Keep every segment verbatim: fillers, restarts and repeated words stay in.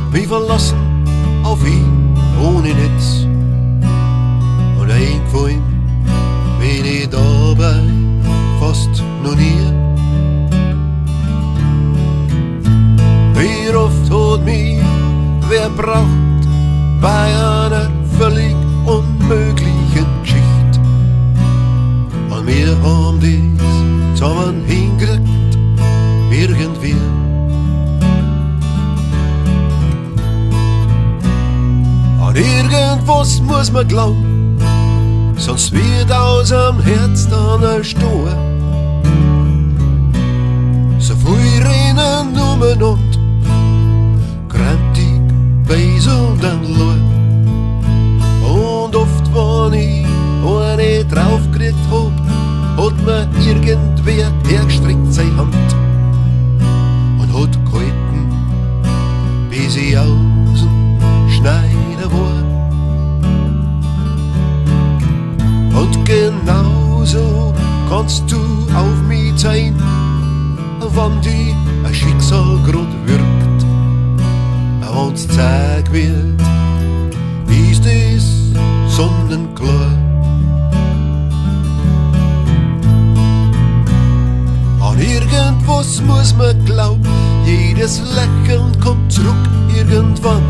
wie verlassen auf ihn ohne Netz. Und eingefallen bin ich dabei fast noch nie. Wie oft hat mich wer braucht bei einer völlig unmöglichen Geschichte. Und wir haben das zusammen hingekriegt, irgendwie. An irgendwas muss man glauben, sonst wird aus am Herz dann ein Stor. So viel rennen umeinander, grantig, Beis und ein Lohr. Und oft, wenn ich eine draufgekriegt hab, hat mir irgendwer hergestreckt seine Hand und hat gehalten, bis ich außen Schneider war. Und genauso kannst du auf mich sein, wenn dir ein Schicksal grad wirkt. Wenn's Zeit wird, ist es sonnenklar. An irgendwas muss man glauben, jedes Lächeln kommt zurück irgendwann.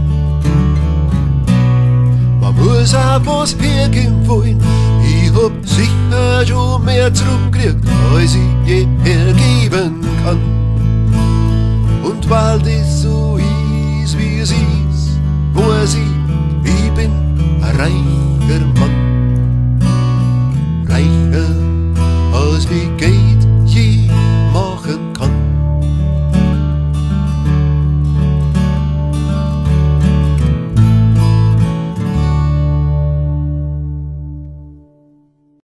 Man muss auch was hergeben wollen, ich hab sicher schon mehr zurückgekriegt, als ich je hergeben kann. Und weil das so ist, wie es ist, weiß ich, ich bin ein reicher Mann.